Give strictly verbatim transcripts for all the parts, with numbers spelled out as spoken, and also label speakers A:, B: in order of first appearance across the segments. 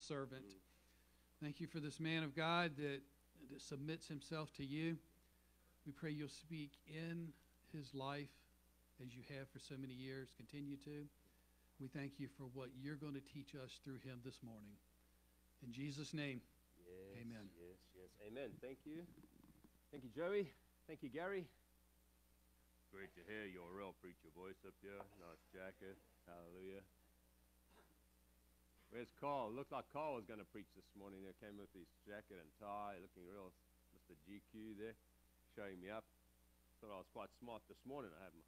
A: servant. Thank you for this man of God that, that submits himself to you. We pray you'll speak in his life as you have for so many years. Continue to. We thank you for what you're going to teach us through him this morning. In Jesus' name,
B: yes,
A: amen.
B: Yes, yes, amen. Thank you. Thank you, Joey. Thank you, Gary. Great to hear your real preacher voice up here. Nice jacket. Hallelujah. Where's Carl? Looked like Carl was going to preach this morning. He came with his jacket and tie, looking real Mister G Q there, showing me up. Thought I was quite smart this morning. I had my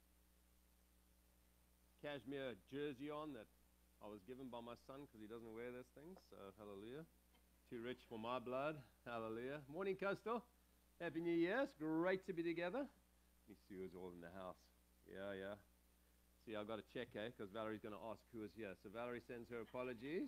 B: cashmere jersey on that I was given by my son because he doesn't wear those things. So, hallelujah. Too rich for my blood. Hallelujah. Morning, Coastal. Happy New Year. It's great to be together. Let me see who's all in the house. Yeah, yeah. See, I've got to check, eh? Because Valerie's going to ask who is here. So Valerie sends her apologies.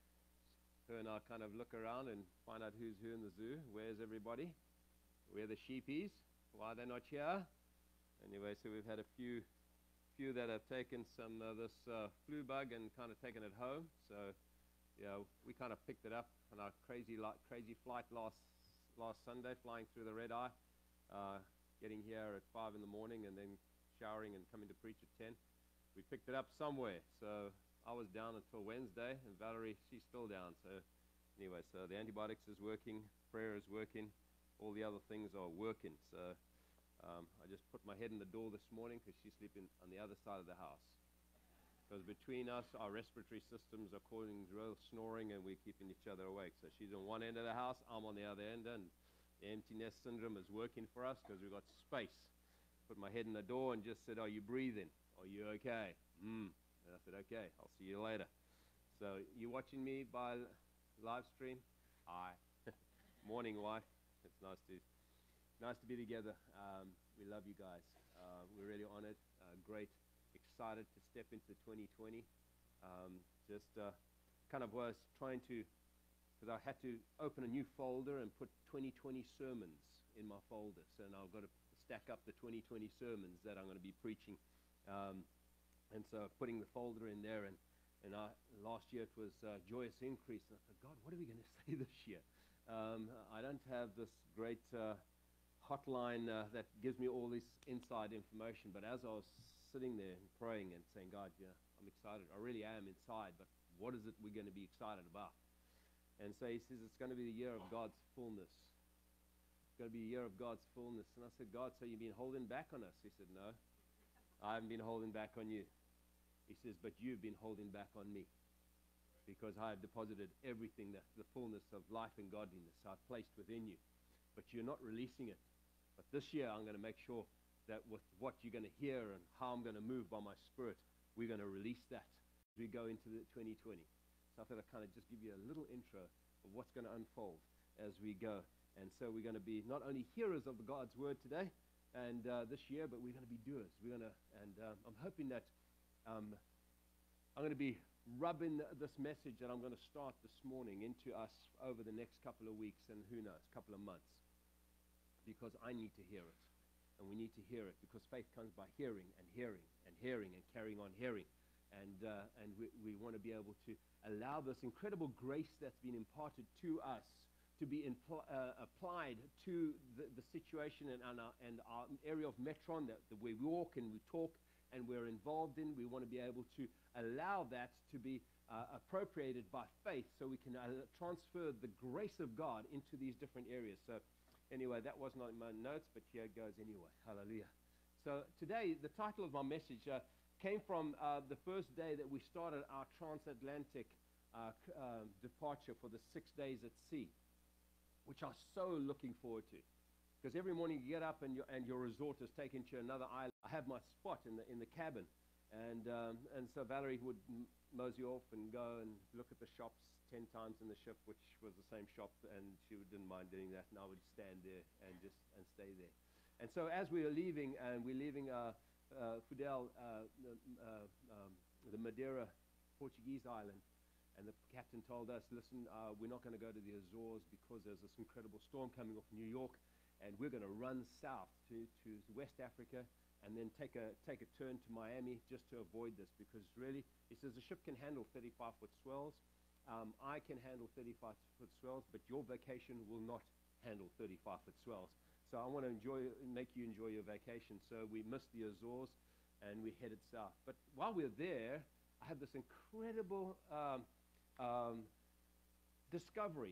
B: Her and I kind of look around and find out who's who in the zoo. Where's everybody? Where are the sheepies? Why are they not here? Anyway, so we've had a few few that have taken some of this uh, flu bug and kind of taken it home. So, yeah, we kind of picked it up on our crazy crazy flight last last Sunday, flying through the red eye, uh, getting here at five in the morning and then showering and coming to preach at ten. We picked it up somewhere. So I was down until Wednesday, and Valerie, she's still down. So anyway, so the antibiotics is working, prayer is working, all the other things are working. So um, I just put my head in the door this morning because she's sleeping on the other side of the house. Because between us, our respiratory systems are causing real snoring, and we're keeping each other awake. So she's on one end of the house, I'm on the other end, and the empty nest syndrome is working for us because we've got space. Put my head in the door and just said, "Are you breathing? Are you okay?" Mm. And I said, "Okay, I'll see you later." So you watching me by live stream? Hi. Morning, wife. It's nice to nice to be together. Um, we love you guys. Uh, we're really honored. Uh, great. Excited to step into twenty twenty. Um, just uh, kind of was trying to, because I had to open a new folder and put twenty twenty sermons in my folder. So now I've got to stack up the twenty twenty sermons that I'm going to be preaching. Um, and so putting the folder in there, and, and I, last year it was uh, Joyous Increase. And I thought, God, what are we going to say this year? Um, I don't have this great uh, hotline uh, that gives me all this inside information, but as I was sitting there and praying and saying, God, yeah, I'm excited. I really am inside, but what is it we're going to be excited about? And so he says, it's going to be the year of God's fullness. It's going to be a year of God's fullness. And I said, God, so you've been holding back on us? He said, no, I haven't been holding back on you. He says, but you've been holding back on me because I have deposited everything, that the fullness of life and godliness I've placed within you. But you're not releasing it. But this year I'm going to make sure that with what you're going to hear and how I'm going to move by my Spirit, we're going to release that as we go into the twenty twenty. So I thought I'd kind of just give you a little intro of what's going to unfold as we go. And so we're going to be not only hearers of the God's Word today and uh, this year, but we're going to be doers. We're going to, and um, I'm hoping that um, I'm going to be rubbing this message that I'm going to start this morning into us over the next couple of weeks and who knows, couple of months, because I need to hear it. And we need to hear it because faith comes by hearing and hearing and hearing and carrying on hearing. And, uh, and we, we want to be able to allow this incredible grace that's been imparted to us to be impl- uh, applied to the, the situation and, and, our, and our area of Metron that, that we walk and we talk and we're involved in. We want to be able to allow that to be uh, appropriated by faith so we can uh, transfer the grace of God into these different areas. So anyway, that was not in my notes, but here it goes anyway. Hallelujah. So today, the title of my message uh, came from uh, the first day that we started our transatlantic uh, uh, departure for the six days at sea, which I'm so looking forward to. Because every morning you get up and your, and your resort is taken to another island. I have my spot in the in the cabin. And um, and so Valerie would m- mosey off and go and look at the shops ten times in the ship, which was the same shop, and she didn't mind doing that. And I would stand there and just and stay there. And so as we were leaving, and we're leaving uh, uh, Fidel, uh, the, uh, um, the Madeira Portuguese island, and the captain told us, listen, uh, we're not going to go to the Azores because there's this incredible storm coming off New York, and we're going to run south to, to West Africa and then take a take a turn to Miami just to avoid this, because really, he says the ship can handle thirty-five foot swells. um, I can handle thirty-five foot swells, but your vacation will not handle thirty-five foot swells. So I want to enjoy, make you enjoy your vacation. So we missed the Azores, and we headed south. But while we were there, I had this incredible um, um, discovery.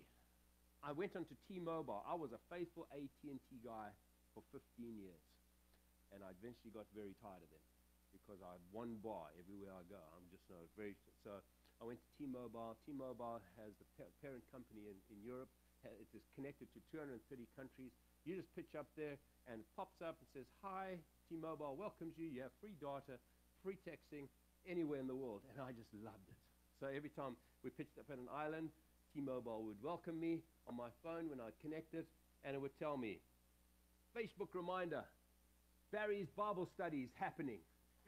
B: I went onto T-Mobile. I was a faithful A T and T guy for fifteen years, and I eventually got very tired of them because I had one bar everywhere I go. I'm just not very so. I went to T-Mobile. T-Mobile has the pa- parent company in, in Europe. It is connected to two hundred thirty countries. You just pitch up there, and it pops up and says, "Hi, T-Mobile welcomes you. You have free data, free texting anywhere in the world." And I just loved it. So every time we pitched up at an island, T-Mobile would welcome me on my phone when I connected, and it would tell me, "Facebook reminder, Barry's Bible study is happening."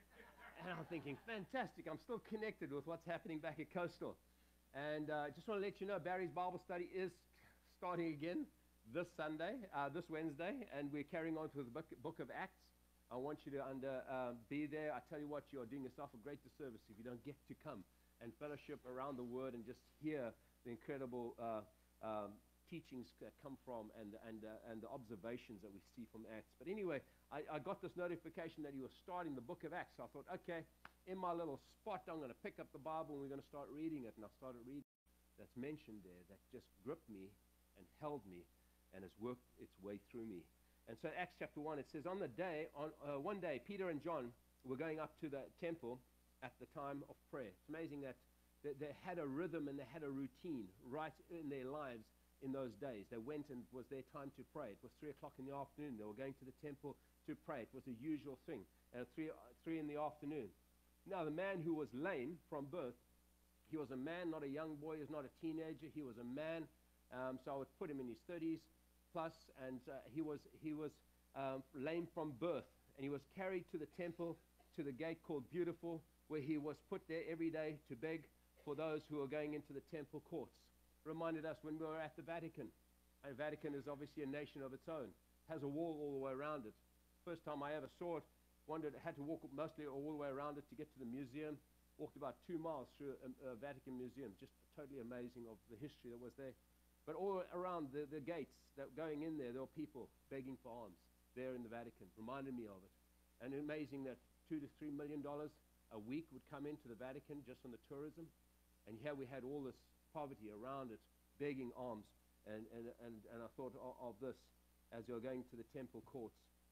B: And I'm thinking, fantastic, I'm still connected with what's happening back at Coastal. And I uh, just want to let you know, Barry's Bible study is starting again this Sunday, uh, this Wednesday, and we're carrying on with the book, book of Acts. I want you to under, uh, be there. I tell you what, you are doing yourself a great disservice if you don't get to come and fellowship around the Word and just hear the incredible uh, um, teachings that come from and, and, uh, and the observations that we see from Acts. But anyway, I, I got this notification that he was starting the book of Acts. So I thought, okay, in my little spot, I'm going to pick up the Bible and we're going to start reading it. And I started reading that's mentioned there that just gripped me and held me and has worked its way through me. And so Acts chapter one, it says, on the day, on uh, one day, Peter and John were going up to the temple at the time of prayer. It's amazing that they, they had a rhythm and they had a routine right in their lives in those days. They went and it was their time to pray. It was three o'clock in the afternoon. They were going to the temple to pray. It was a usual thing. And uh, three, three in the afternoon. Now the man who was lame from birth, he was a man, not a young boy. He was not a teenager. He was a man. Um, so I would put him in his thirties plus, and uh, he was he was um, lame from birth, and he was carried to the temple, to the gate called Beautiful, where he was put there every day to beg for those who were going into the temple courts. Reminded us when we were at the Vatican. And Vatican is obviously a nation of its own. Has a wall all the way around it. First time I ever saw it, wondered, had to walk mostly all the way around it to get to the museum. Walked about two miles through a, a Vatican museum. Just totally amazing of the history that was there. But all around the, the gates that going in there, there were people begging for alms there in the Vatican. Reminded me of it. And amazing that two to three million dollars a week would come into the Vatican just on the tourism. And here we had all this poverty around it, begging alms. And, and, and, and I thought of, of this as they were going to the temple courts.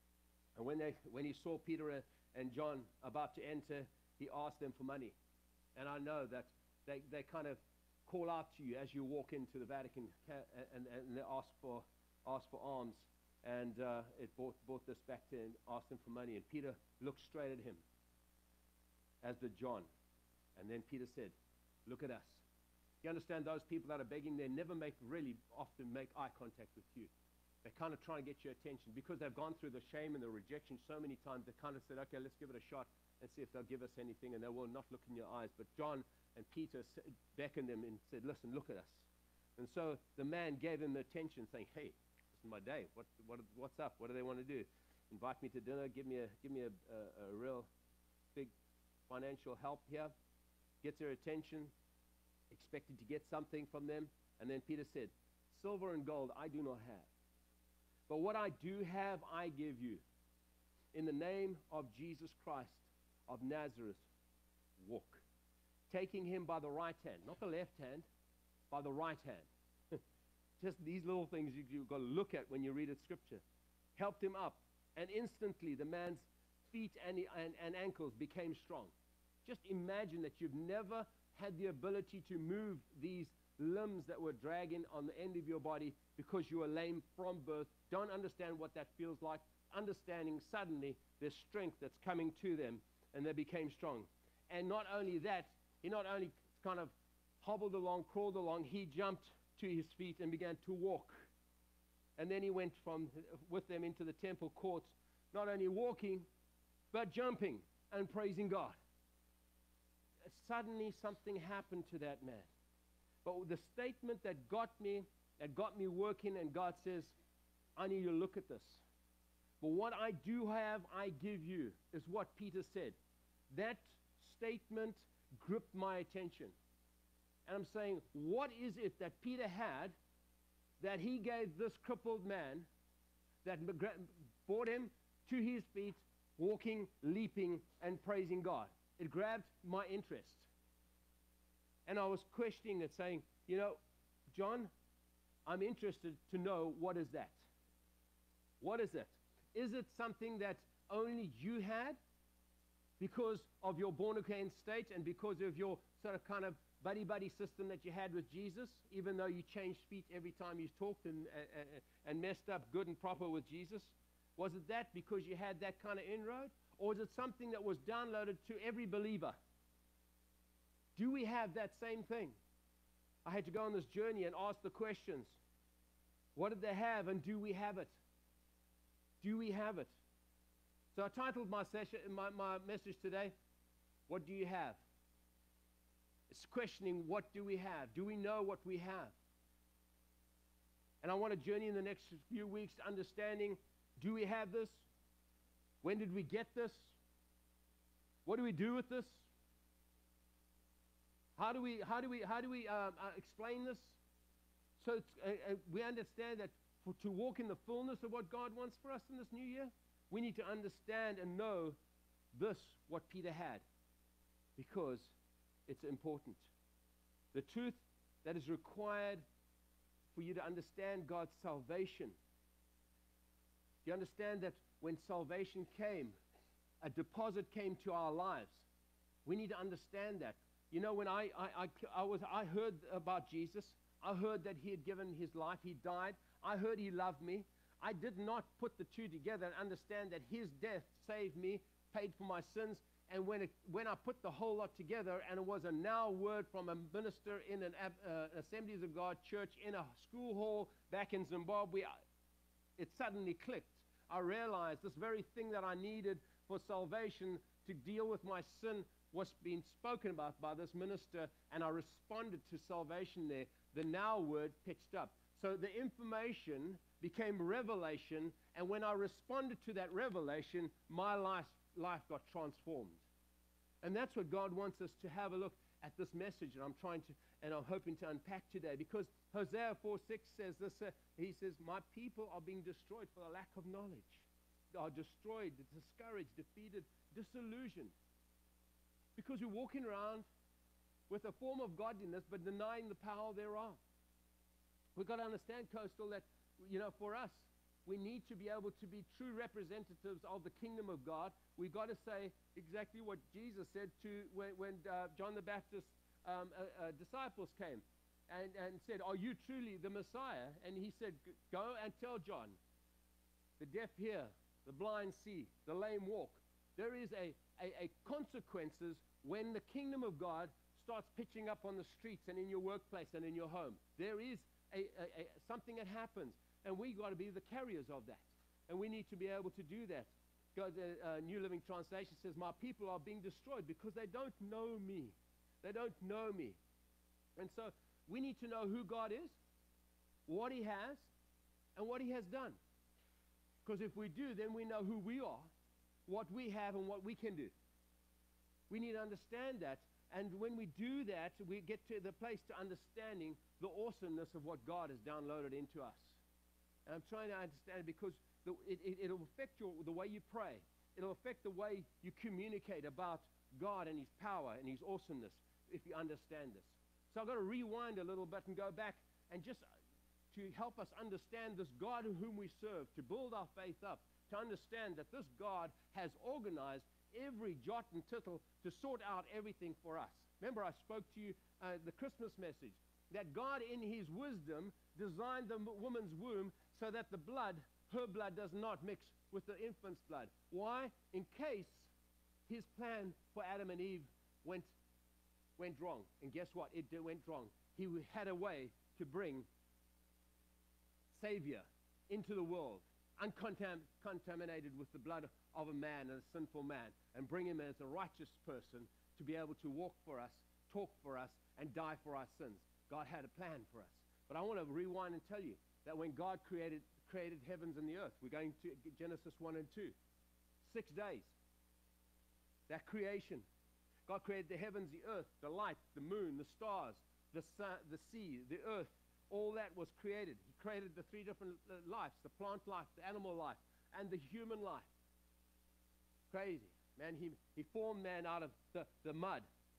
B: And when, they, when he saw Peter and John about to enter, he asked them for money. And I know that they, they kind of call out to you as you walk into the Vatican, and, and they ask for, ask for alms. And uh, it brought, brought this back to and asked him for money. And Peter looked straight at him, as did John. And then Peter said, "Look at us." You understand, those people that are begging, they never make, really often make eye contact with you. They kind of try and get your attention because they've gone through the shame and the rejection so many times. They kind of said, okay, let's give it a shot and see if they'll give us anything. And they will not look in your eyes. But John and Peter beckoned them and said, listen, look at us. And so the man gave him the attention, saying, hey, this is my day. What, what, what's up? What do they want to do? Invite me to dinner. Give me a, give me a, a, a real big financial help here. Gets their attention. Expected to get something from them. And then Peter said, silver and gold I do not have. But what I do have, I give you. In the name of Jesus Christ of Nazareth, walk. Taking him by the right hand, not the left hand, by the right hand. Just these little things you, you've got to look at when you read it, Scripture. Helped him up, and instantly the man's feet and, and, and ankles became strong. Just imagine that you've never had the ability to move these limbs that were dragging on the end of your body because you were lame from birth. Don't understand what that feels like. Understanding suddenly there's strength that's coming to them, and they became strong. And not only that, he not only kind of hobbled along, crawled along, he jumped to his feet and began to walk. And then he went from with them into the temple courts, not only walking, but jumping and praising God. Suddenly something happened to that man. But the statement that got me, that got me working, and God says, I need you to look at this. But what I do have, I give you, is what Peter said. That statement gripped my attention. And I'm saying, what is it that Peter had that he gave this crippled man that brought him to his feet, walking, leaping, and praising God? It grabbed my interest. And I was questioning it, saying, you know, John, I'm interested to know, what is that? What is it? Is it something that only you had because of your born-again state and because of your sort of kind of buddy-buddy system that you had with Jesus, even though you changed speech every time you talked and, and, and messed up good and proper with Jesus? Was it that because you had that kind of inroad? Or is it something that was downloaded to every believer? Do we have that same thing? I had to go on this journey and ask the questions. What did they have, and do we have it? Do we have it? So I titled my, session, my, my message today, What Do You Have? It's questioning, what do we have? Do we know what we have? And I want to journey in the next few weeks to understanding, do we have this? When did we get this? What do we do with this? How do we, how do we, how do we uh, uh, explain this? So it's, uh, uh, we understand that for, to walk in the fullness of what God wants for us in this new year, we need to understand and know this, what Peter had, because it's important. The truth that is required for you to understand God's salvation. You understand that when salvation came, a deposit came to our lives. We need to understand that. You know, when I, I, I, I, was, I heard about Jesus, I heard that he had given his life, he died. I heard he loved me. I did not put the two together and understand that his death saved me, paid for my sins. And when, it, when I put the whole lot together, and it was a now word from a minister in an uh, Assemblies of God church in a school hall back in Zimbabwe, it suddenly clicked. I realized this very thing that I needed for salvation to deal with my sin was being spoken about by this minister, and I responded to salvation there. The now word pitched up. So the information became revelation, and when I responded to that revelation, my life, life got transformed. And that's what God wants us to have a look at this message, and I'm trying to, and I'm hoping to unpack today, because Hosea four six says this, uh, he says, my people are being destroyed for the lack of knowledge. They are destroyed, discouraged, defeated, disillusioned. Because we're walking around with a form of godliness, but denying the power thereof. We've got to understand, Coastal, that, you know, for us, we need to be able to be true representatives of the kingdom of God. We've got to say exactly what Jesus said to when, when uh, John the Baptist's um, uh, uh, disciples came and, and said, are you truly the Messiah? And he said, go and tell John, the deaf hear, the blind see, the lame walk. There is a, a, a consequences when the kingdom of God starts pitching up on the streets and in your workplace and in your home. There is a, a, a, something that happens, and we got to be the carriers of that. And we need to be able to do that. God, the uh, New Living Translation says, my people are being destroyed because they don't know me. They don't know me. And so we need to know who God is, what he has, and what he has done. Because if we do, then we know who we are, what we have, and what we can do. We need to understand that. And when we do that, we get to the place to understanding the awesomeness of what God has downloaded into us. And I'm trying to understand, because the, it, it, it'll affect your, the way you pray. It'll affect the way you communicate about God and his power and his awesomeness if you understand this. So I've got to rewind a little bit and go back and just to help us understand this God whom we serve, to build our faith up, to understand that this God has organized every jot and tittle to sort out everything for us. Remember, I spoke to you uh, the Christmas message, that God in his wisdom designed the woman's womb so that the blood, her blood, does not mix with the infant's blood. Why? In case his plan for Adam and Eve went, went wrong. And guess what? It went wrong. He had a way to bring Savior into the world, uncontaminated with the blood of a man and a sinful man, and bring him as a righteous person to be able to walk for us, talk for us, and die for our sins. God had a plan for us. But I want to rewind and tell you that when God created, created heavens and the earth, we're going to Genesis one and two, six days. That creation. God created the heavens, the earth, the light, the moon, the stars, the sun, the sea, the earth, all that was created. He created the three different uh, lives, the plant life, the animal life, and the human life. Crazy. Man, he, he formed man out of the, the mud.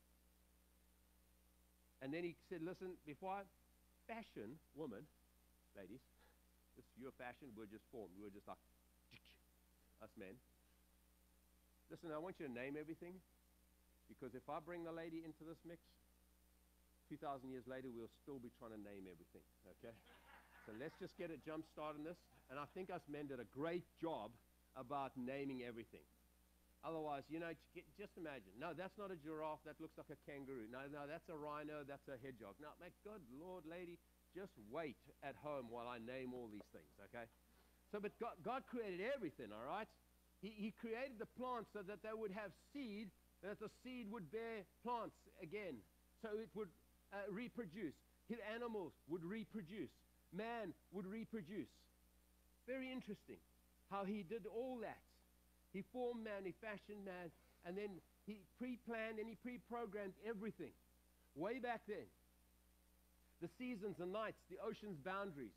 B: And then he said, listen, before I fashion woman, ladies, this, you're fashioned, we're just formed. We're just like, us men. Listen, I want you to name everything, because if I bring the lady into this mix, two thousand years later, we'll still be trying to name everything, okay? So let's just get a jump start on this. And I think us men did a great job about naming everything. Otherwise, you know, just imagine. No, that's not a giraffe. That looks like a kangaroo. No, no, that's a rhino. That's a hedgehog. No, my good Lord, lady, just wait at home while I name all these things, okay? So, but God, God created everything, all right? He, he created the plants so that they would have seed, that the seed would bear plants again. So it would uh, reproduce. His animals would reproduce. Man would reproduce. Very interesting how he did all that. He formed man, he fashioned man, and then he pre-planned and he pre-programmed everything. Way back then. The seasons, the nights, the ocean's boundaries.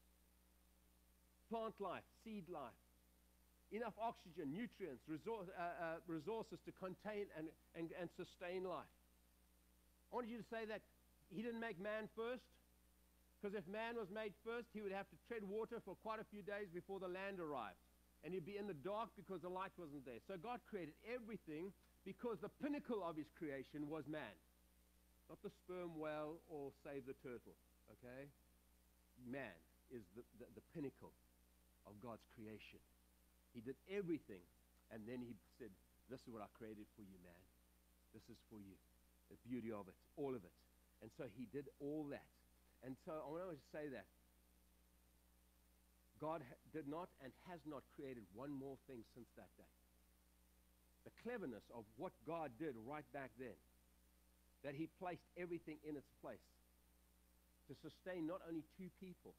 B: Plant life, seed life. Enough oxygen, nutrients, resource, uh, uh, resources to contain and, and, and sustain life. I wanted you to say that he didn't make man first, because if man was made first, he would have to tread water for quite a few days before the land arrived. And he'd be in the dark because the light wasn't there. So God created everything because the pinnacle of his creation was man. Not the sperm whale or save the turtle, okay? Man is the, the, the pinnacle of God's creation. He did everything, and then he said, this is what I created for you, man. This is for you. The beauty of it, all of it. And so he did all that. And so I want to say that God ha- did not and has not created one more thing since that day. The cleverness of what God did right back then, that he placed everything in its place to sustain not only two people,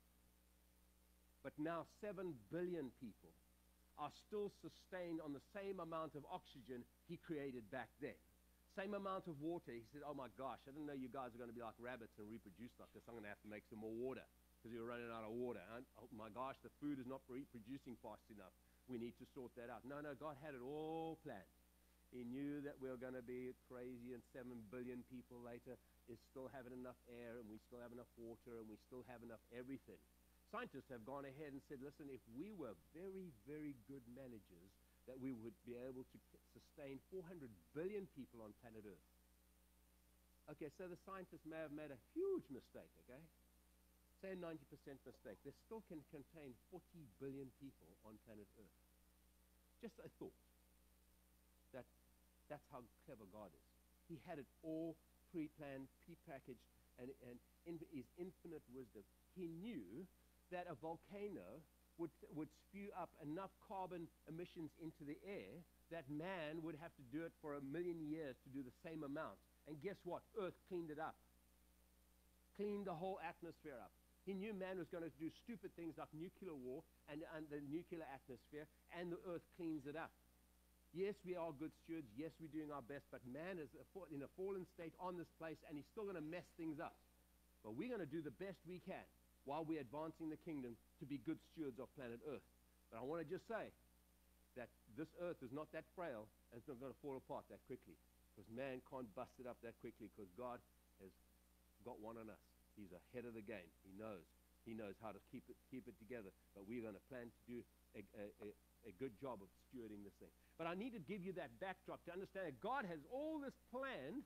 B: but now seven billion people are still sustained on the same amount of oxygen he created back then. Same amount of water. He said, oh my gosh, I didn't know you guys are going to be like rabbits and reproduce like this. I'm going to have to make some more water because you're running out of water. And, oh my gosh, the food is not reproducing fast enough. We need to sort that out. No, no, God had it all planned. He knew that we were going to be crazy and seven billion people later is still having enough air and we still have enough water and we still have enough everything. Scientists have gone ahead and said, listen, if we were very, very good managers, that we would be able to sustain four hundred billion people on planet Earth. Okay, so the scientists may have made a huge mistake, okay? Say a ninety percent mistake. They still can contain forty billion people on planet Earth. Just a thought. That, that's how clever God is. He had it all pre-planned, pre-packaged, and, and in his infinite wisdom, he knew that a volcano would, would spew up enough carbon emissions into the air that man would have to do it for a million years to do the same amount. And guess what? Earth cleaned it up. Cleaned the whole atmosphere up. He knew man was going to do stupid things like nuclear war and, and the nuclear atmosphere, and the earth cleans it up. Yes, we are good stewards. Yes, we're doing our best, but man is in a fallen state on this place, and he's still going to mess things up. But we're going to do the best we can while we're advancing the kingdom to be good stewards of planet Earth. But I want to just say that this earth is not that frail, and it's not going to fall apart that quickly, because man can't bust it up that quickly, because God has got one on us. He's ahead of the game. He knows. He knows how to keep it keep it together. But we're going to plan to do a, a, a, a good job of stewarding this thing. But I need to give you that backdrop to understand that God has all this planned.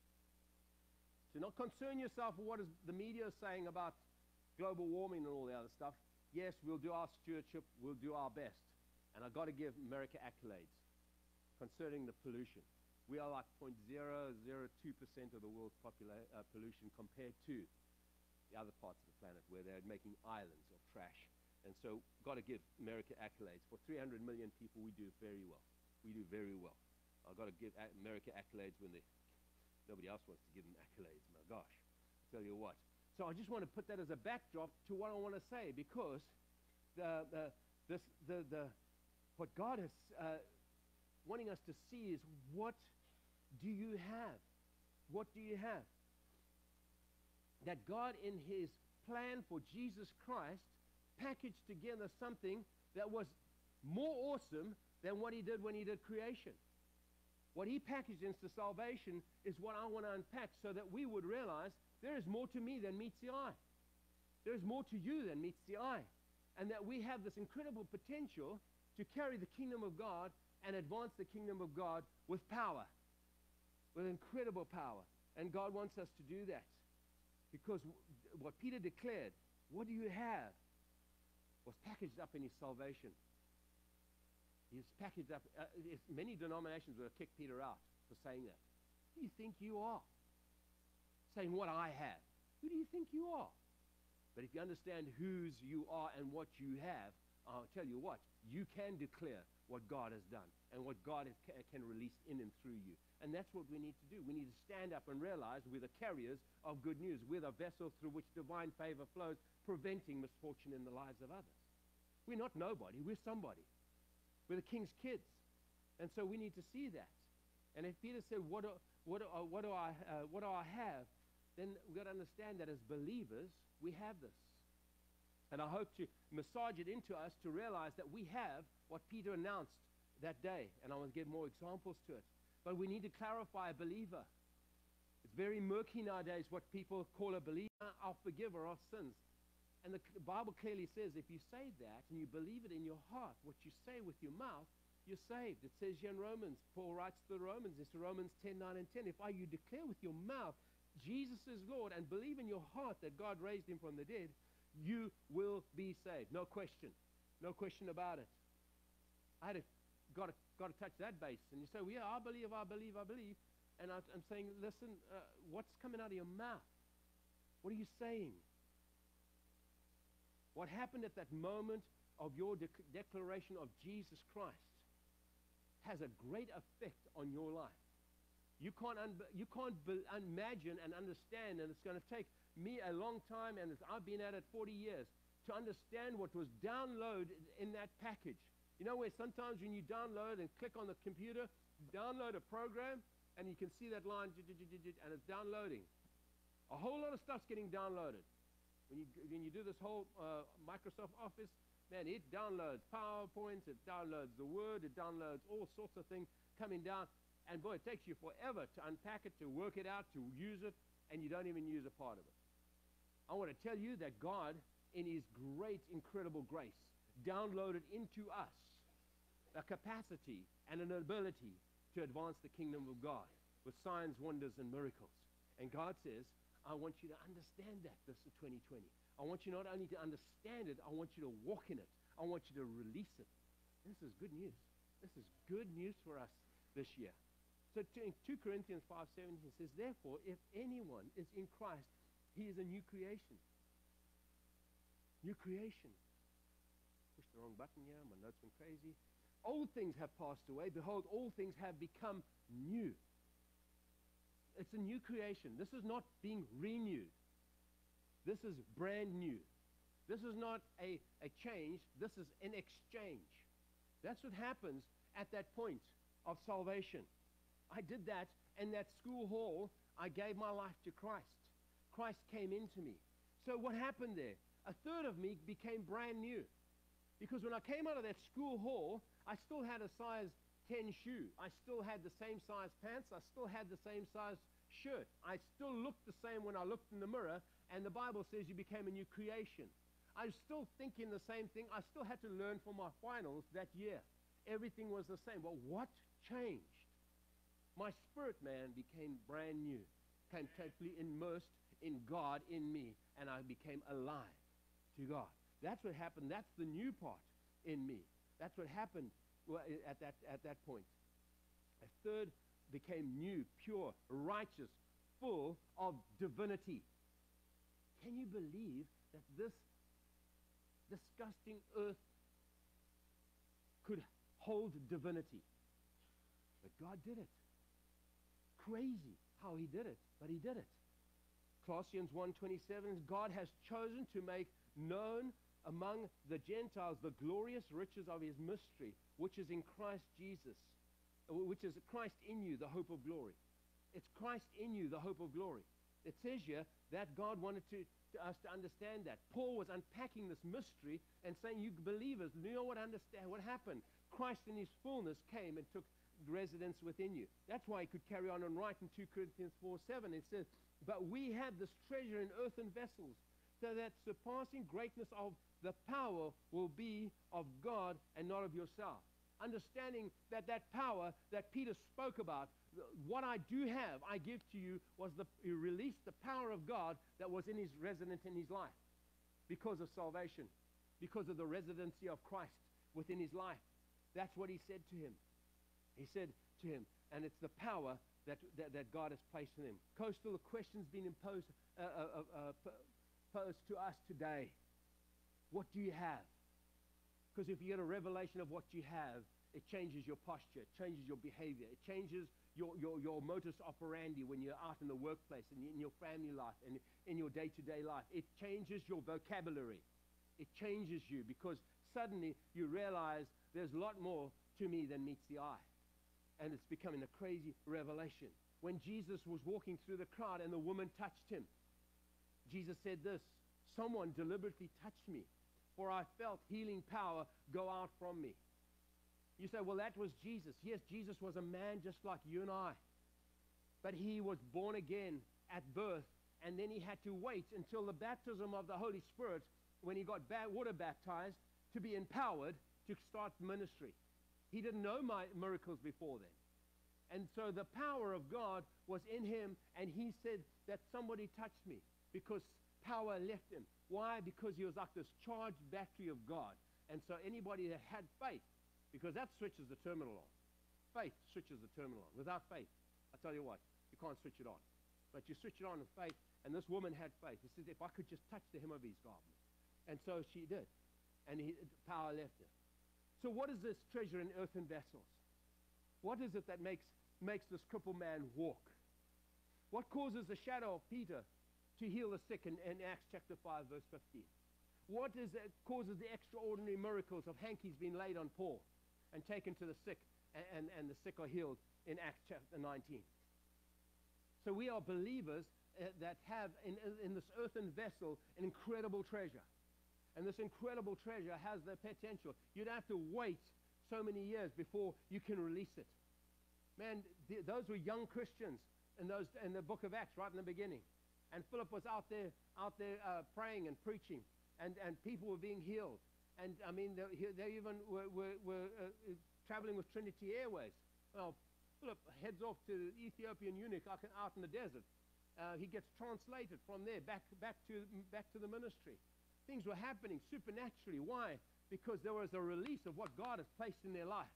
B: So not concern yourself with what is the media is saying about global warming and all the other stuff. Yes, we'll do our stewardship. We'll do our best. And I've got to give America accolades concerning the pollution. We are like zero point zero zero two percent of the world's popula- uh, pollution compared to the other parts of the planet where they're making islands of trash. And so got to give America accolades. For three hundred million people, we do very well. We do very well. I've got to give America accolades when they, nobody else wants to give them accolades. My gosh, I tell you what. So I just want to put that as a backdrop to what I want to say, because the, the, this, the, the, what God is uh, wanting us to see is, what do you have? What do you have? that God in his plan for Jesus Christ packaged together something that was more awesome than what he did when he did creation. What he packaged into salvation is what I want to unpack so that we would realize there is more to me than meets the eye. There is more to you than meets the eye. And that we have this incredible potential to carry the kingdom of God and advance the kingdom of God with power, with incredible power. And God wants us to do that. Because what Peter declared, what do you have, was packaged up in his salvation. He's packaged up. Uh, many denominations would have kicked Peter out for saying that. Who do you think you are? Saying what I have. Who do you think you are? But if you understand whose you are and what you have, I'll tell you what, you can declare what God has done and what God is, can release in and through you. And that's what we need to do. We need to stand up and realize we're the carriers of good news. We're the vessel through which divine favor flows, preventing misfortune in the lives of others. We're not nobody. We're somebody. We're the king's kids. And so we need to see that. And if Peter said, what do, what do, uh, what do, I, uh, what do I have? Then we've got to understand that as believers, we have this. And I hope to massage it into us to realize that we have what Peter announced that day. And I want to give more examples to it. But we need to clarify a believer. It's very murky nowadays what people call a believer, our forgiver of sins. And the Bible clearly says if you say that and you believe it in your heart, what you say with your mouth, you're saved. It says here in Romans, Paul writes to the Romans, it's Romans ten, nine, and ten. If I, you declare with your mouth Jesus is Lord and believe in your heart that God raised him from the dead, you will be saved. No question. No question about it. I had to, got to, got to touch that base. And you say, well, yeah, I believe, I believe, I believe. And I, I'm saying, listen, uh, what's coming out of your mouth? What are you saying? What happened at that moment of your de- declaration of Jesus Christ has a great effect on your life. You can't, un- you can't be- imagine and understand, and it's going to take me a long time, and it's, I've been at it forty years, to understand what was downloaded in that package. You know where sometimes when you download and click on the computer, download a program, and you can see that line, and it's downloading. A whole lot of stuff's getting downloaded. When you, when you do this whole uh, Microsoft Office, man, it downloads PowerPoints, it downloads the Word, it downloads all sorts of things coming down. And boy, it takes you forever to unpack it, to work it out, to use it, and you don't even use a part of it. I want to tell you that God, in his great, incredible grace, downloaded into us a capacity and an ability to advance the kingdom of God with signs, wonders, and miracles. And God says, I want you to understand that this is twenty twenty. I want you not only to understand it, I want you to walk in it. I want you to release it. This is good news. This is good news for us this year. So in two Corinthians five seventeen says, therefore, if anyone is in Christ, he is a new creation. New creation. Push the wrong button here. My notes went crazy. Old things have passed away. Behold, all things have become new. It's a new creation. This is not being renewed. This is brand new. This is not a, a change. This is an exchange. That's what happens at that point of salvation. I did that in that school hall. I gave my life to Christ. Christ came into me. So what happened there? A third of me became brand new. Because when I came out of that school hall, I still had a size ten shoe. I still had the same size pants. I still had the same size shirt. I still looked the same when I looked in the mirror, and the Bible says you became a new creation. I was still thinking the same thing. I still had to learn for my finals that year. Everything was the same. Well, what changed? My spirit man became brand new, became totally immersed in God in me, and I became alive to God. That's what happened. That's the new part in me. That's what happened at that, at that point. A third became new, pure, righteous, full of divinity. Can you believe that this disgusting earth could hold divinity? But God did it. Crazy how he did it, but he did it. Colossians one twenty-seven, God has chosen to make known among the Gentiles the glorious riches of his mystery, which is in Christ Jesus, which is Christ in you, the hope of glory. It's Christ in you, the hope of glory. It says here, That God wanted to, to us to understand that. Paul was unpacking this mystery and saying, you believers, you know what understand what happened? Christ in his fullness came and took residence within you. That's why he could carry on and write in two Corinthians four seven. It says, but we have this treasure in earthen vessels, so that surpassing greatness of the power will be of God and not of yourself. Understanding that that power that Peter spoke about, what I do have, I give to you, was the, he released the power of God that was in his resident in his life because of salvation, because of the residency of Christ within his life. That's what he said to him. He said to him, and it's the power that, that, that God has placed in him. Coastal, the question's been imposed, uh, uh, uh, uh, posed to us today. What do you have? Because if you get a revelation of what you have, it changes your posture, it changes your behavior, it changes your, your, your modus operandi when you're out in the workplace and in your family life and in your day-to-day life. It changes your vocabulary. It changes you because suddenly you realize there's a lot more to me than meets the eye. And it's becoming a crazy revelation. When Jesus was walking through the crowd and the woman touched him, Jesus said this, someone deliberately touched me, for I felt healing power go out from me. You say, well, that was Jesus. Yes, Jesus was a man just like you and I. But he was born again at birth, and then he had to wait until the baptism of the Holy Spirit, when he got ba- water baptized, to be empowered to start ministry. He didn't know my miracles before then. And so the power of God was in him, and he said that somebody touched me because power left him. Why? Because he was like this charged battery of God. And so anybody that had faith, because that switches the terminal on. Faith switches the terminal on. Without faith, I tell you what, you can't switch it on. But you switch it on with faith, and this woman had faith. She said, if I could just touch the hem of his garment. And so she did. And he, power left her. So what is this treasure in earthen vessels? What is it that makes, makes this crippled man walk? What causes the shadow of Peter to heal the sick in, in Acts chapter five, verse fifteen? What is it causes the extraordinary miracles of hankies being laid on Paul and taken to the sick, and, and, and the sick are healed in Acts chapter nineteen? So we are believers uh, that have in, in this earthen vessel an incredible treasure. And this incredible treasure has the potential. You'd have to wait so many years before you can release it. Man, th- those were young Christians in, those, in the book of Acts right in the beginning. And Philip was out there, out there uh, praying and preaching, and, and people were being healed. And, I mean, they, they even were, were, were uh, traveling with Trinity Airways. Well, Philip heads off to the Ethiopian eunuch out in the desert. Uh, he gets translated from there back, back, to, back to the ministry. Things were happening supernaturally. Why? Because there was a release of what God has placed in their life.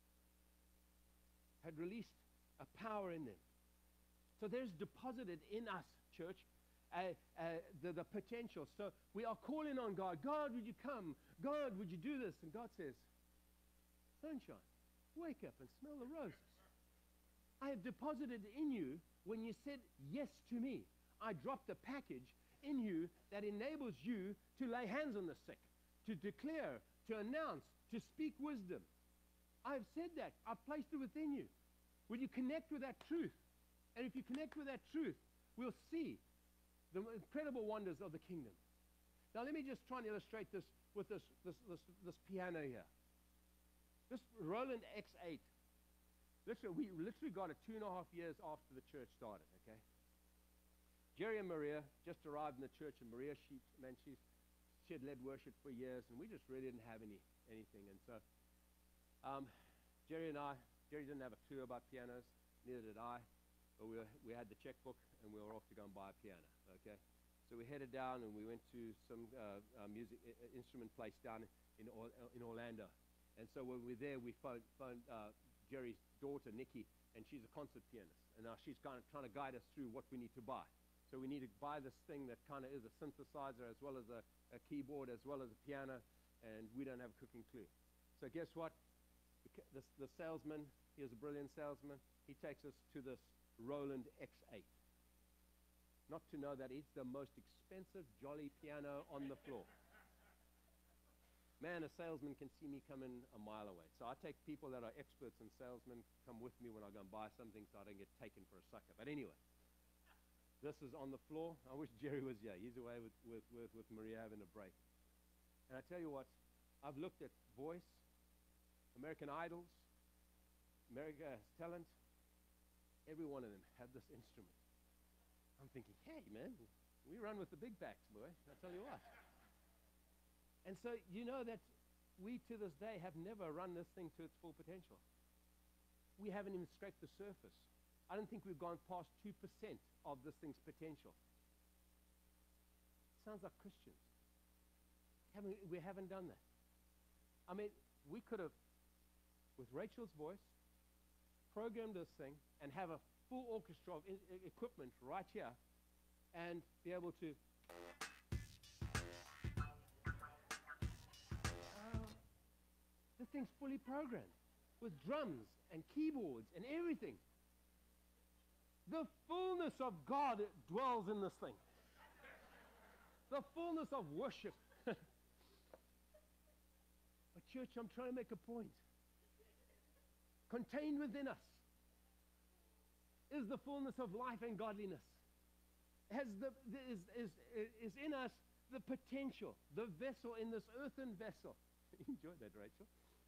B: Had released a power in them. So there's deposited in us, church, uh, uh, the, the potential. So we are calling on God. God, would you come? God, would you do this? And God says, sunshine, wake up and smell the roses. I have deposited in you when you said yes to me. I dropped a package in you that enables you to lay hands on the sick, to declare, to announce, to speak wisdom. I've said that. I've placed it within you. Will you connect with that truth? And if you connect with that truth, we'll see the incredible wonders of the kingdom. Now let me just try and illustrate this with this, this, this, this piano here. This Roland X eight. Literally, we literally got it two and a half years after the church started, okay? Jerry and Maria just arrived in the church, and Maria, she, man, she's, she had led worship for years, and we just really didn't have any anything. And so um, Jerry and I, Jerry didn't have a clue about pianos, neither did I, but we, were, we had the checkbook, and we were off to go and buy a piano, okay? So we headed down, and we went to some uh, uh, music uh, instrument place down in, or, in Orlando. And so when we were there, we phoned, phoned uh, Jerry's daughter, Nikki, and she's a concert pianist. And now she's kind of trying to guide us through what we need to buy. So we need to buy this thing that kind of is a synthesizer as well as a, a keyboard as well as a piano, and we don't have a cooking clue. So guess what? The, the, the salesman, he is a brilliant salesman, he takes us to this Roland X eight. Not to know that it's the most expensive jolly piano on the floor. Man, a salesman can see me coming a mile away. So I take people that are experts in salesmen, come with me when I go and buy something so I don't get taken for a sucker. But anyway, This is on the floor. I wish Jerry was here. He's away with, with, with, with Maria having a break. And I tell you what, I've looked at Voice, American Idols, America Has Talent. Every one of them had this instrument. I'm thinking, hey, man, we run with the big backs, boy. I tell you what. And so you know that we to this day have never run this thing to its full potential. We haven't even scraped the surface. I don't think we've gone past two percent of this thing's potential. Sounds like Christians. Haven't, we haven't done that. I mean, we could have, with Rachel's voice, programmed this thing and have a full orchestra of in, e- equipment right here and be able to uh, this thing's fully programmed with drums and keyboards and everything. The fullness of God dwells in this thing. The fullness of worship. But church, I'm trying to make a point. Contained within us is the fullness of life and godliness. Has the, the, is, is, is in us the potential, the vessel in this earthen vessel. You enjoyed that, Rachel?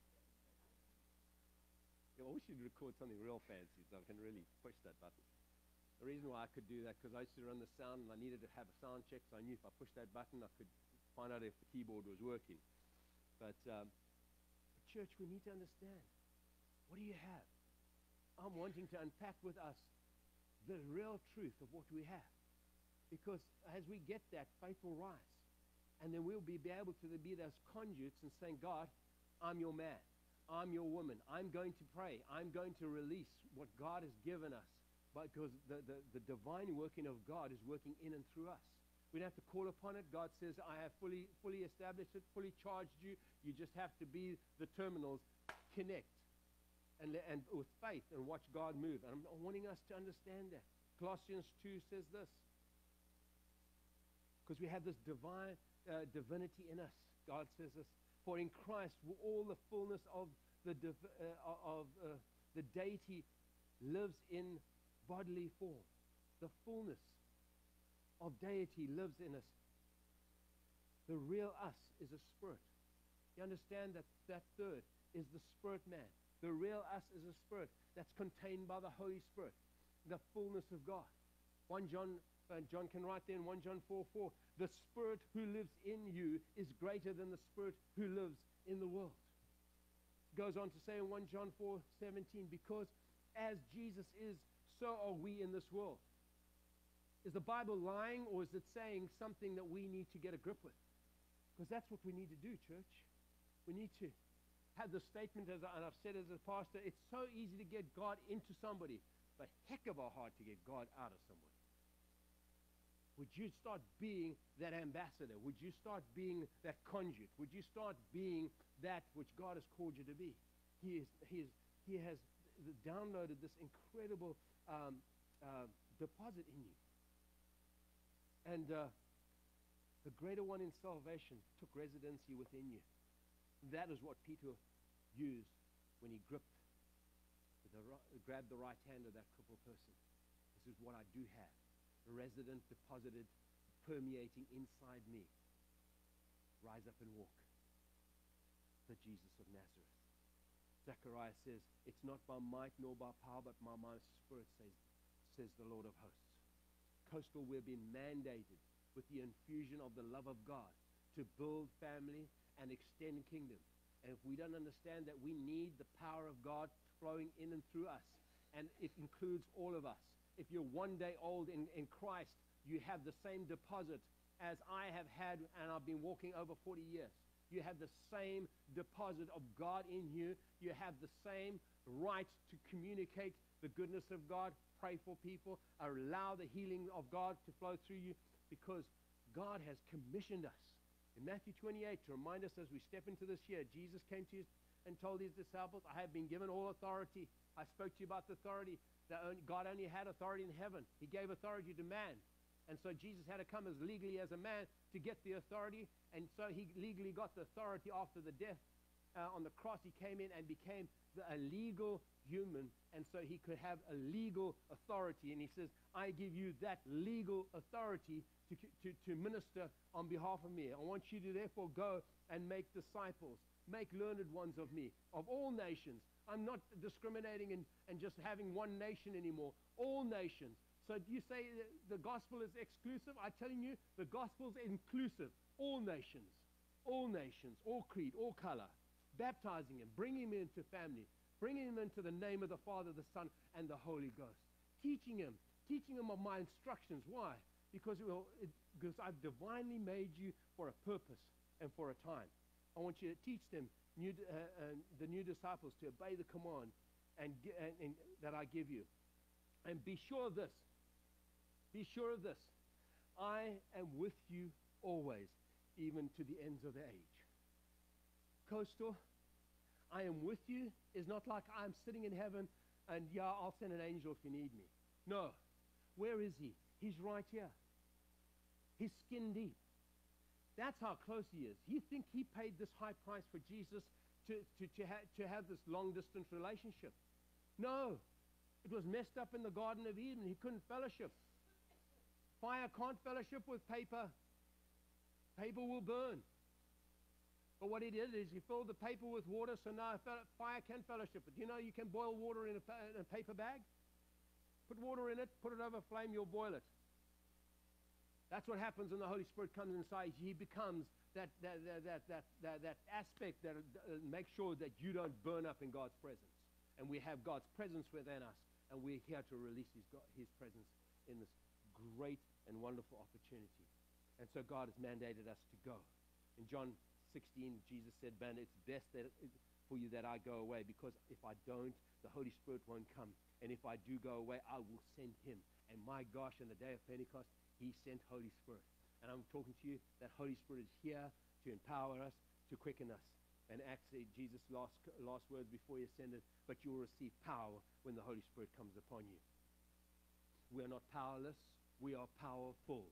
B: Yeah, I wish you'd record something real fancy so I can really push that button. The reason why I could do that, because I used to run the sound and I needed to have a sound check, so I knew if I pushed that button, I could find out if the keyboard was working. But, um, but church, we need to understand, what do you have? I'm wanting to unpack with us the real truth of what we have. Because as we get that, faith will rise. And then we'll be, be able to be those conduits and saying, God, I'm your man. I'm your woman. I'm going to pray. I'm going to release what God has given us. Because the, the, the divine working of God is working in and through us. We don't have to call upon it. God says, I have fully, fully established it, fully charged you. You just have to be the terminals, connect, and, and with faith and watch God move. And I'm wanting us to understand that. Colossians two says this. Because we have this divine uh, divinity in us. God says this. For in Christ, all the fullness of the, div- uh, of, uh, the deity lives in bodily form. The fullness of deity lives in us. The real us is a spirit. You understand that that third is the spirit man. The real us is a spirit that's contained by the Holy Spirit. The fullness of God. First John, uh, John can write there in First John four four, the spirit who lives in you is greater than the spirit who lives in the world. Goes on to say in First John four seventeen, because as Jesus is, so are we in this world. Is the Bible lying, or is it saying something that we need to get a grip with? Because that's what we need to do, church. We need to have the statement, as I, and I've said as a pastor, it's so easy to get God into somebody, but heck of a hard to get God out of somebody. Would you start being that ambassador? Would you start being that conduit? Would you start being that which God has called you to be? He is, he is, he has downloaded this incredible um, uh, deposit in you. And uh, the greater one in salvation took residency within you. That is what Peter used when he gripped, the, grabbed the right hand of that crippled person. This is what I do have. Resident, deposited, permeating inside me. Rise up and walk. The Jesus of Nazareth. Zechariah says, it's not by might nor by power, but by my spirit, says, says the Lord of hosts. Coastal, we've been mandated with the infusion of the love of God to build family and extend kingdom. And if we don't understand that we need the power of God flowing in and through us, and it includes all of us. If you're one day old in, in Christ, you have the same deposit as I have had, and I've been walking over forty years. You have the same deposit of God in you. You have the same right to communicate the goodness of God, pray for people, allow the healing of God to flow through you, because God has commissioned us. In Matthew twenty-eight, to remind us as we step into this year, Jesus came to you and told his disciples, I have been given all authority. I spoke to you about the authority. That only, God only had authority in heaven. He gave authority to man. And so Jesus had to come as legally as a man to get the authority. And so he legally got the authority after the death uh, on the cross, he came in and became the, a legal human, and so he could have a legal authority. And he says, I give you that legal authority to, to, to minister on behalf of me. I want you to therefore go and make disciples, make learned ones of me, of all nations. I'm not discriminating and, and just having one nation anymore, all nations. So do you say the gospel is exclusive? I'm telling you, the gospel is inclusive. All nations, all nations, all creed, all color. Baptizing him, bringing him into family, bringing him into the name of the Father, the Son, and the Holy Ghost. Teaching him, teaching him of my instructions. Why? Because, well, it, because I've divinely made you for a purpose and for a time. I want you to teach them, new, uh, uh, the new disciples, to obey the command and, and, and that I give you. And be sure of this. Be sure of this. I am with you always, even to the ends of the age. Coastal, I am with you is not like I'm sitting in heaven and, yeah, I'll send an angel if you need me. No. Where is he? He's right here. He's skin deep. That's how close he is. You think he paid this high price for Jesus to, to, to, ha- to have this long-distance relationship? No. It was messed up in the Garden of Eden. He couldn't fellowship. Fire can't fellowship with paper. Paper will burn. But what he did is he filled the paper with water, so now fire can fellowship it. You know you can boil water in a, pa- in a paper bag? Put water in it, put it over a flame, you'll boil it. That's what happens when the Holy Spirit comes inside. He becomes that, that, that, that, that, that, that aspect that uh, makes sure that you don't burn up in God's presence. And we have God's presence within us, and we're here to release his, God, his presence in this great and wonderful opportunity. And so God has mandated us to go. In John sixteen, Jesus said, man, it's best that it, for you that I go away, because if I don't, the Holy Spirit won't come. And if I do go away, I will send him. And my gosh, on the day of Pentecost, he sent Holy Spirit. And I'm talking to you, that Holy Spirit is here to empower us, to quicken us. And actually, Jesus' last, last words before he ascended, but you will receive power when the Holy Spirit comes upon you. We are not powerless. We are powerful.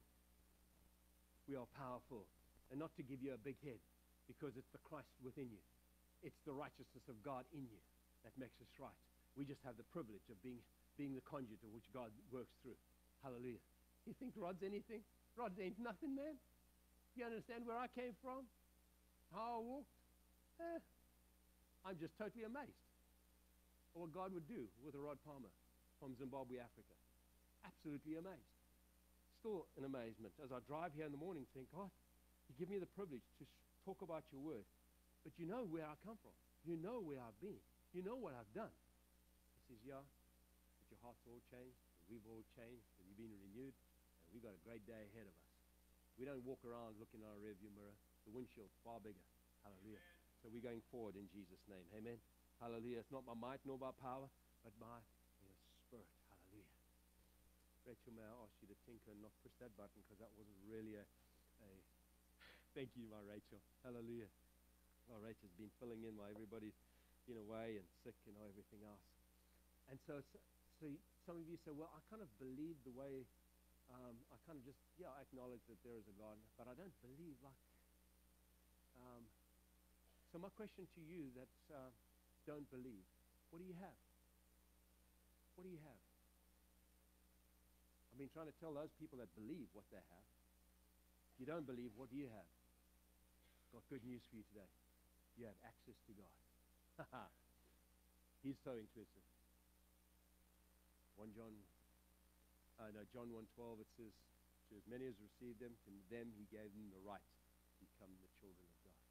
B: We are powerful. And not to give you a big head, because it's the Christ within you. It's the righteousness of God in you that makes us right. We just have the privilege of being, being the conduit of which God works through. Hallelujah. You think Rod's anything? Rod ain't nothing, man. You understand where I came from? How I walked? Eh, I'm just totally amazed at what God would do with a Rod Palmer from Zimbabwe, Africa. Absolutely amazed. Still in amazement. As I drive here in the morning, think, God, you give me the privilege to talk about your word. But you know where I come from. You know where I've been. You know what I've done. He says, yeah, but your heart's all changed, and we've all changed, and you've been renewed, and we've got a great day ahead of us. We don't walk around looking in our rearview mirror. The windshield's far bigger. Hallelujah. So we're going forward in Jesus' name. Amen. Hallelujah. It's not by might nor by power, but by your spirit. Hallelujah. Rachel, may I ask you to tinker and not push that button, because that wasn't really a, a thank you, my Rachel. Hallelujah. Oh, Rachel's been filling in while everybody's been away and sick and you know, everything else. And so, so, so some of you say, well, I kind of believe the way, um, I kind of just, yeah, I acknowledge that there is a God, but I don't believe like, um, so my question to you that uh, don't believe, what do you have? What do you have? I've been trying to tell those people that believe what they have. If you don't believe, what do you have? Got good news for you today. You have access to God. He's so inclusive. One John, uh, no, John one twelve, it says, to as many as received them, to them he gave them the right to become the children of God.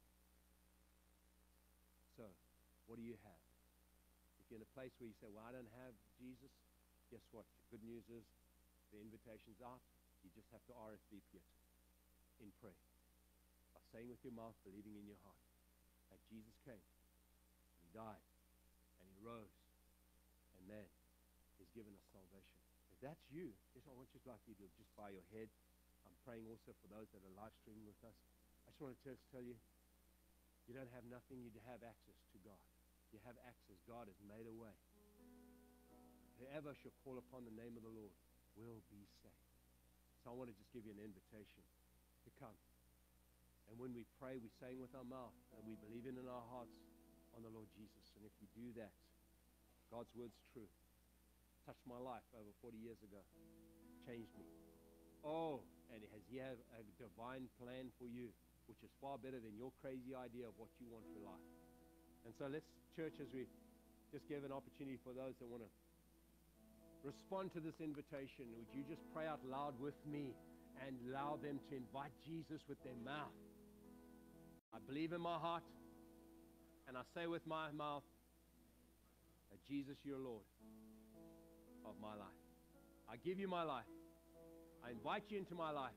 B: So, what do you have? If you're in a place where you say, well, I don't have Jesus, guess what? The good news is the invitation's out. You just have to R S V P it in prayer. By saying with your mouth, believing in your heart that Jesus came, and he died, and he rose, and man, he's given us salvation. If that's you, this I want you to like you to just bow your head. I'm praying also for those that are live streaming with us. I just want to just tell you, you don't have nothing, you have access to God. You have access. God has made a way. Whoever shall call upon the name of the Lord will be saved. So I want to just give you an invitation to come. And when we pray, we saying with our mouth, and we believe in in our hearts on the Lord Jesus. And if you do that, God's word's true. Touched my life over forty years ago. Changed me. Oh, and has He have a divine plan for you, which is far better than your crazy idea of what you want for life. And so let's, church, as we just give an opportunity for those that want to respond to this invitation, would you just pray out loud with me and allow them to invite Jesus with their mouth? I believe in my heart, and I say with my mouth that Jesus, you're Lord of my life. I give you my life. I invite you into my life.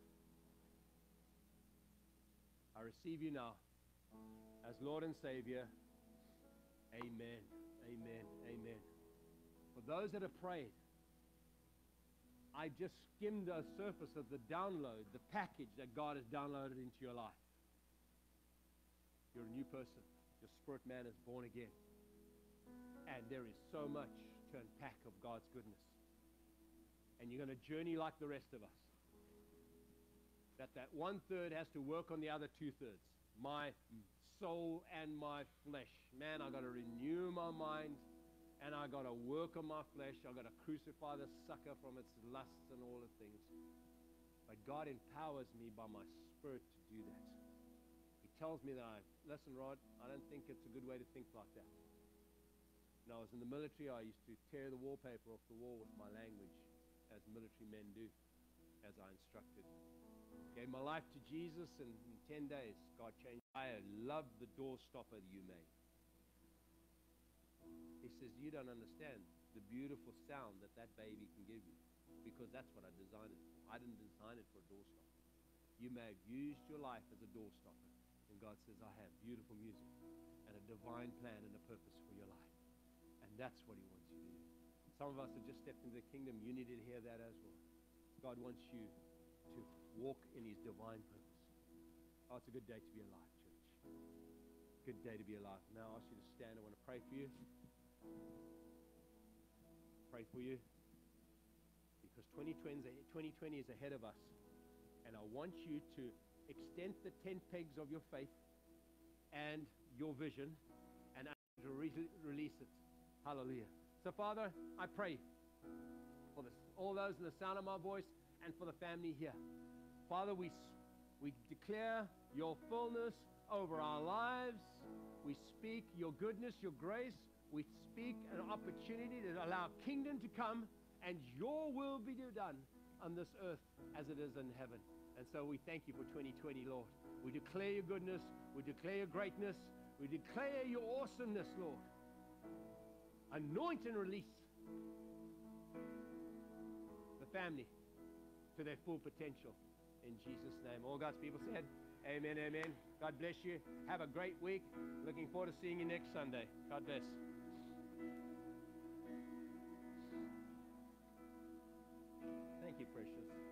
B: I receive you now as Lord and Savior. Amen. Amen. Amen. For those that have prayed, I just skimmed the surface of the download, the package that God has downloaded into your life. You're a new person. Your spirit man is born again. And there is so much to unpack of God's goodness. And you're going to journey like the rest of us. That that one-third has to work on the other two-thirds. My soul and my flesh. Man, I've got to renew my mind. And I've got to work on my flesh. I've got to crucify the sucker from its lusts and all the things. But God empowers me by my spirit to do that. He tells me that I, listen, Rod, I don't think it's a good way to think like that. When I was in the military, I used to tear the wallpaper off the wall with my language, as military men do, as I instructed. Gave my life to Jesus, and in ten days, God changed. I love the door stopper you made. He says, you don't understand the beautiful sound that that baby can give you, because that's what I designed it for. I didn't design it for a door stopper. You may have used your life as a door stopper, and God says, I have beautiful music and a divine plan and a purpose for your life. And that's what He wants you to do. Some of us have just stepped into the kingdom. You need to hear that as well. God wants you to walk in His divine purpose. Oh, it's a good day to be alive, church. Good day to be alive. Now I ask you to stand. I want to pray for you. Pray for you. Because twenty twenty is ahead of us. And I want you to extend the tent pegs of your faith and your vision and to re- release it. Hallelujah. So, Father, I pray for this, all those in the sound of my voice and for the family here. Father, we, we declare your fullness over our lives. We speak your goodness, your grace. We speak an opportunity to allow kingdom to come and your will be done on this earth as it is in heaven. And so we thank you for twenty twenty, Lord. We declare your goodness. We declare your greatness. We declare your awesomeness, Lord. Anoint and release the family to their full potential. In Jesus' name. All God's people said, amen, amen. God bless you. Have a great week. Looking forward to seeing you next Sunday. God bless. Thank you, precious.